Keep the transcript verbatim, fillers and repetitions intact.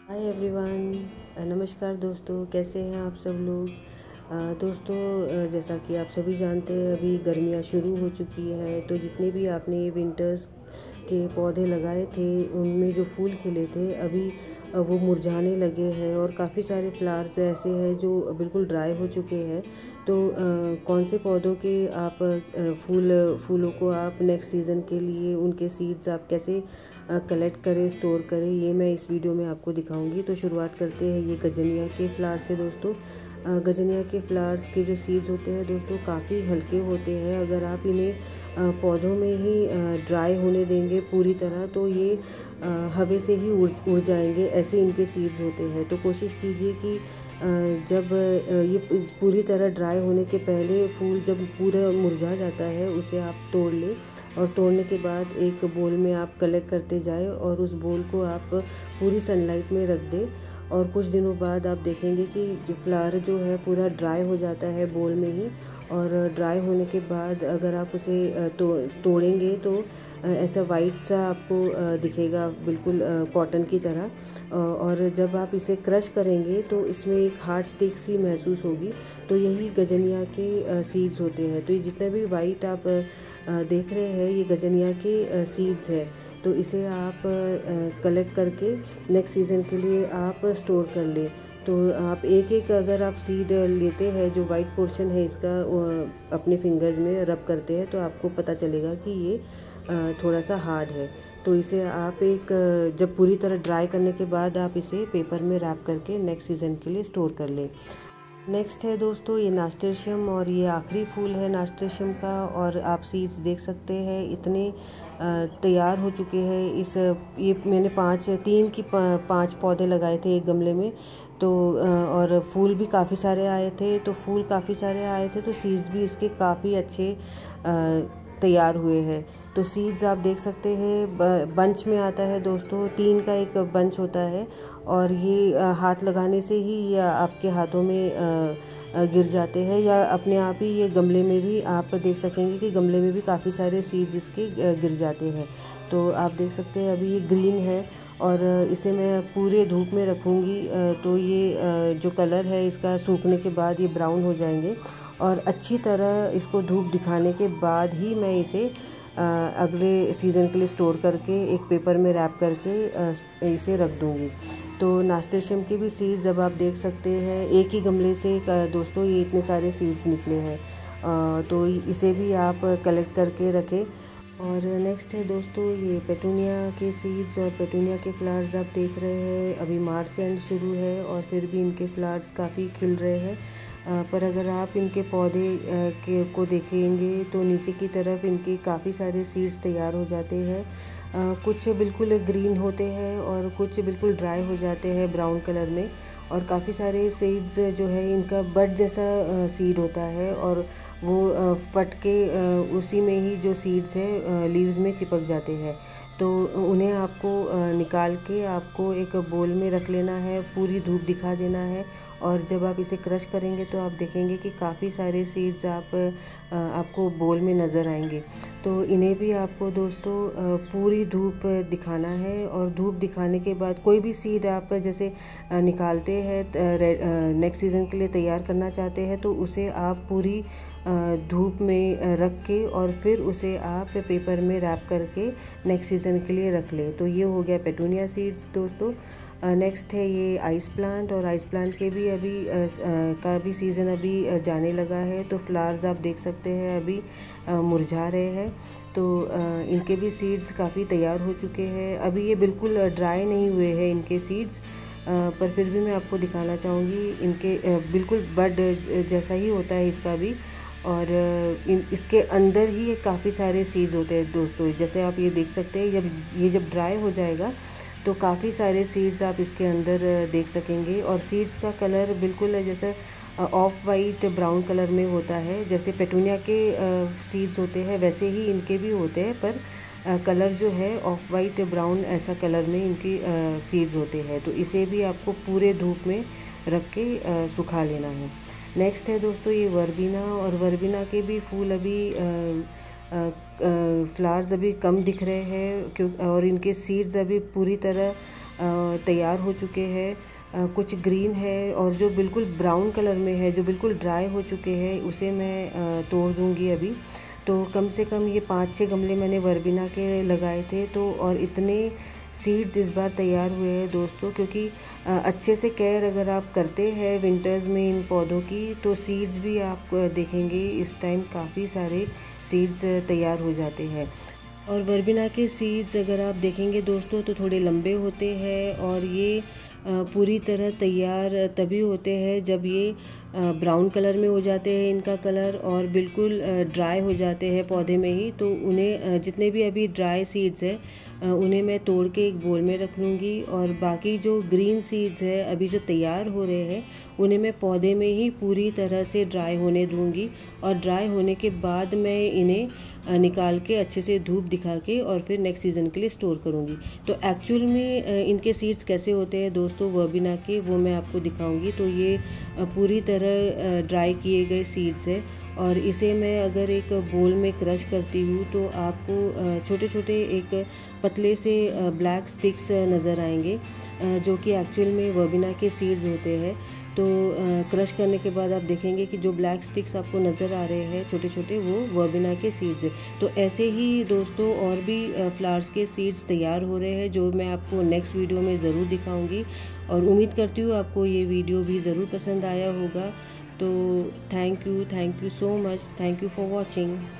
Hi everyone, नमस्कार दोस्तों, कैसे हैं आप सब लोग। अ, दोस्तों, अ, जैसा कि आप सभी जानते हैं, अभी गर्मियां शुरू हो चुकी है। तो जितने भी आपने ये विंटर्स के पौधे लगाए थे उनमें जो फूल खिले थे अभी अ, वो मुरझाने लगे हैं और काफ़ी सारे फ्लावर्स ऐसे हैं जो बिल्कुल ड्राई हो चुके हैं। तो अ, कौन से पौधों के आप अ, फूल फूलों को आप नेक्स्ट सीज़न के लिए उनके सीड्स आप कैसे कलेक्ट करें, स्टोर करें, ये मैं इस वीडियो में आपको दिखाऊंगी। तो शुरुआत करते हैं ये गजनिया के फ्लावर्स से दोस्तों। अ, गजनिया के फ्लावर्स के जो सीड्स होते हैं दोस्तों काफ़ी हल्के होते हैं। अगर आप इन्हें अ, पौधों में ही ड्राई होने देंगे पूरी तरह तो ये अ, हवा से ही उड़ उड़ जाएंगे, ऐसे इनके सीड्स होते हैं। तो कोशिश कीजिए कि अ, जब अ, ये पूरी तरह ड्राई होने के पहले फूल जब पूरा मुरझा जाता है उसे आप तोड़ लें और तोड़ने के बाद एक बोल में आप कलेक्ट करते जाएं और उस बोल को आप पूरी सनलाइट में रख दें। और कुछ दिनों बाद आप देखेंगे कि जो फ्लावर जो है पूरा ड्राई हो जाता है बोल में ही। और ड्राई होने के बाद अगर आप उसे तो तोड़ेंगे तो ऐसा वाइट सा आपको दिखेगा, बिल्कुल कॉटन की तरह। और जब आप इसे क्रश करेंगे तो इसमें एक हार्ड स्टिक सी महसूस होगी। तो यही गजनिया के सीड्स होते हैं। तो ये जितने भी वाइट आप देख रहे हैं ये गजनिया के सीड्स है। तो इसे आप कलेक्ट करके नेक्स्ट सीज़न के लिए आप स्टोर कर लें। तो आप एक एक अगर आप सीड लेते हैं, जो वाइट पोर्शन है इसका अपने फिंगर्स में रब करते हैं तो आपको पता चलेगा कि ये थोड़ा सा हार्ड है। तो इसे आप एक जब पूरी तरह ड्राई करने के बाद आप इसे पेपर में रैप करके नेक्स्ट सीज़न के लिए स्टोर कर लें। नेक्स्ट है दोस्तों ये नास्टेशियम, और ये आखिरी फूल है नास्टेशियम का। और आप सीड्स देख सकते हैं इतने तैयार हो चुके हैं। इस ये मैंने पाँच तीन की पाँच पौधे लगाए थे एक गमले में। तो और फूल भी काफ़ी सारे आए थे तो फूल काफ़ी सारे आए थे तो सीड्स भी इसके काफ़ी अच्छे तैयार हुए हैं। तो सीड्स आप देख सकते हैं बंच में आता है दोस्तों, तीन का एक बंच होता है। और ये हाथ लगाने से ही ये आपके हाथों में गिर जाते हैं या अपने आप ही ये गमले में भी आप देख सकेंगे कि गमले में भी काफ़ी सारे सीड्स इसके गिर जाते हैं। तो आप देख सकते हैं अभी ये ग्रीन है और इसे मैं पूरे धूप में रखूँगी तो ये जो कलर है इसका सूखने के बाद ये ब्राउन हो जाएंगे। और अच्छी तरह इसको धूप दिखाने के बाद ही मैं इसे अगले सीज़न के लिए स्टोर करके एक पेपर में रैप करके इसे रख दूँगी। तो नास्टेशियम के भी सीड्स जब आप देख सकते हैं एक ही गमले से दोस्तों ये इतने सारे सीड्स निकले हैं। तो इसे भी आप कलेक्ट करके रखें। और नेक्स्ट है दोस्तों ये पेटूनिया के सीड्स और पेटूनिया के फ्लावर्स आप देख रहे हैं। अभी मार्च एंड शुरू है और फिर भी इनके फ्लावर्स काफ़ी खिल रहे हैं। पर अगर आप इनके पौधे के को देखेंगे तो नीचे की तरफ इनके काफ़ी सारे सीड्स तैयार हो जाते हैं। कुछ बिल्कुल ग्रीन होते हैं और कुछ बिल्कुल ड्राई हो जाते हैं ब्राउन कलर में। और काफ़ी सारे सीड्स जो है इनका बड जैसा सीड होता है और वो फट के उसी में ही जो सीड्स है लीव्स में चिपक जाते हैं। तो उन्हें आपको निकाल के आपको एक बोल में रख लेना है, पूरी धूप दिखा देना है। और जब आप इसे क्रश करेंगे तो आप देखेंगे कि काफ़ी सारे सीड्स आप आपको बोल में नज़र आएंगे। तो इन्हें भी आपको दोस्तों पूरी धूप दिखाना है। और धूप दिखाने के बाद कोई भी सीड आप जैसे निकालते हैं नेक्स्ट सीज़न के लिए तैयार करना चाहते हैं तो उसे आप पूरी धूप में रख के और फिर उसे आप पेपर में रैप करके नेक्स्ट सीज़न के लिए रख लें। तो ये हो गया पेटूनिया सीड्स दोस्तों। नेक्स्ट है ये आइस प्लांट, और आइस प्लांट के भी अभी आ, का भी सीज़न अभी जाने लगा है। तो फ्लावर्स आप देख सकते हैं अभी मुरझा रहे हैं। तो आ, इनके भी सीड्स काफ़ी तैयार हो चुके हैं। अभी ये बिल्कुल ड्राई नहीं हुए हैं इनके सीड्स, पर फिर भी मैं आपको दिखाना चाहूँगी। इनके बिल्कुल बड जैसा ही होता है इसका भी। और इन इसके अंदर ही काफ़ी सारे सीड्स होते हैं दोस्तों, जैसे आप ये देख सकते हैं। जब ये जब ड्राई हो जाएगा तो काफ़ी सारे सीड्स आप इसके अंदर देख सकेंगे। और सीड्स का कलर बिल्कुल जैसे ऑफ वाइट ब्राउन कलर में होता है। जैसे पेटूनिया के सीड्स होते हैं वैसे ही इनके भी होते हैं, पर कलर जो है ऑफ वाइट ब्राउन ऐसा कलर में इनकी सीड्स होते हैं। तो इसे भी आपको पूरे धूप में रख के सुखा लेना है। नेक्स्ट है दोस्तों ये वर्बिना, और वर्बिना के भी फूल अभी फ्लावर्स अभी कम दिख रहे हैं क्यों, और इनके सीड्स अभी पूरी तरह तैयार हो चुके हैं, कुछ ग्रीन है और जो बिल्कुल ब्राउन कलर में है, जो बिल्कुल ड्राई हो चुके हैं, उसे मैं तोड़ दूँगी अभी। तो कम से कम ये पाँच छः गमले मैंने वर्बिना के लगाए थे, तो और इतने सीड्स इस बार तैयार हुए हैं दोस्तों, क्योंकि अच्छे से केयर अगर आप करते हैं विंटर्स में इन पौधों की, तो सीड्स भी आप देखेंगे इस टाइम काफ़ी सारे सीड्स तैयार हो जाते हैं। और वर्बिना के सीड्स अगर आप देखेंगे दोस्तों तो थोड़े लंबे होते हैं, और ये पूरी तरह तैयार तभी होते हैं जब ये ब्राउन कलर में हो जाते हैं इनका कलर, और बिल्कुल ड्राई हो जाते हैं पौधे में ही। तो उन्हें जितने भी अभी ड्राई सीड्स हैं उन्हें मैं तोड़ के एक बोल में रख लूँगी, और बाकी जो ग्रीन सीड्स है अभी जो तैयार हो रहे हैं उन्हें मैं पौधे में ही पूरी तरह से ड्राई होने दूँगी, और ड्राई होने के बाद मैं इन्हें निकाल के अच्छे से धूप दिखा के और फिर नेक्स्ट सीज़न के लिए स्टोर करूँगी। तो एक्चुअल में इनके सीड्स कैसे होते हैं दोस्तों वर्बिना के, वो मैं आपको दिखाऊँगी। तो ये पूरी तरह ड्राई किए गए सीड्स है, और इसे मैं अगर एक बोल में क्रश करती हूँ तो आपको छोटे छोटे एक पतले से ब्लैक स्टिक्स नज़र आएंगे, जो कि एक्चुअल में वर्बिना के सीड्स होते हैं। तो क्रश करने के बाद आप देखेंगे कि जो ब्लैक स्टिक्स आपको नज़र आ रहे हैं छोटे छोटे, वो वर्बिना के सीड्स हैं। तो ऐसे ही दोस्तों और भी फ्लावर्स के सीड्स तैयार हो रहे हैं, जो मैं आपको नेक्स्ट वीडियो में ज़रूर दिखाऊंगी, और उम्मीद करती हूँ आपको ये वीडियो भी ज़रूर पसंद आया होगा। तो thank you thank you so much, thank you for watching.